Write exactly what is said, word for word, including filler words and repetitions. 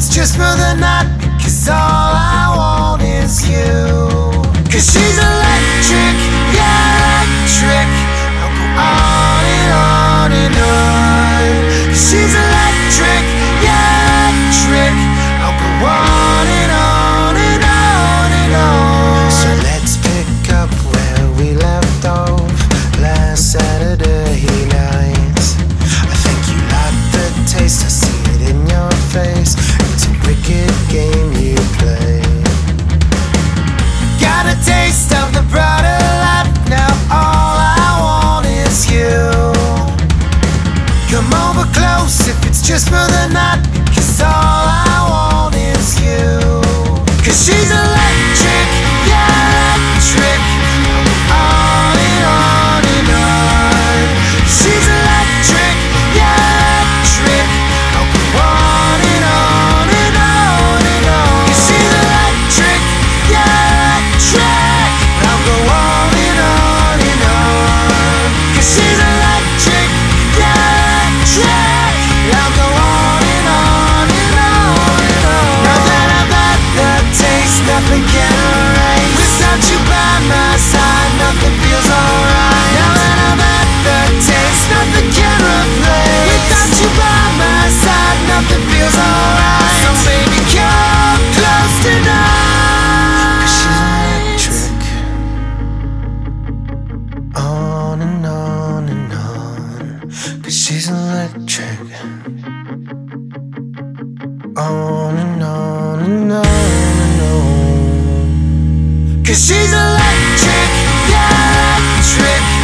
it's just for the night, because all I want is you. Cause she's electric, yeah, electric. I'll go on and on and on. Cause she's electric, yeah, electric. I'll go on and on and on and on. So let's pick up where we left off last Saturday night. I think you like the taste, I see it in your face. It's a wicked game you play. Got a taste of the brighter life, now all I want is you. Come over close if it's just for the night, because all I want is you. Cause she's electric, yeah, electric. On and on and on. She's electric, yeah, electric. I'll go on and on and on and on. Cause she's electric, yeah, electric. I'll go on and on and on. Cause she's electric, yeah, electric. I'll go on and on and on and on. Now that I've had the taste, nothing can erase. Without you by my side, nothing feels alright. Now that I've had the taste, nothing can replace. Without you by my side, nothing feels alright. So baby, come close tonight. Cause she's electric. On and on and on. Cause she's electric. On and on and on and on. Cause she's electric, yeah, electric.